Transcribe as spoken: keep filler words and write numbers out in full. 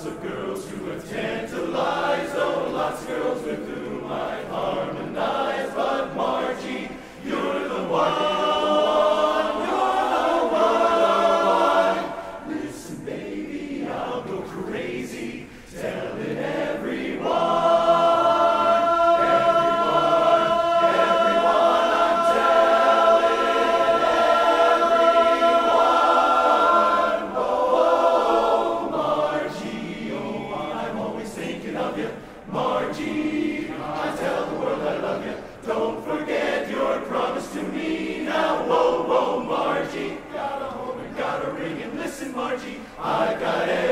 Lots of girls who have tantalized, oh, lots of girls with whom I harmonize. But Margie, you're the one, you're the one. Listen, baby, I'll go crazy, telling everyone. Margie, I tell the world I love you. Don't forget your promise to me. Now, whoa, whoa, Margie. Got a home and got a ring, and listen, Margie, I got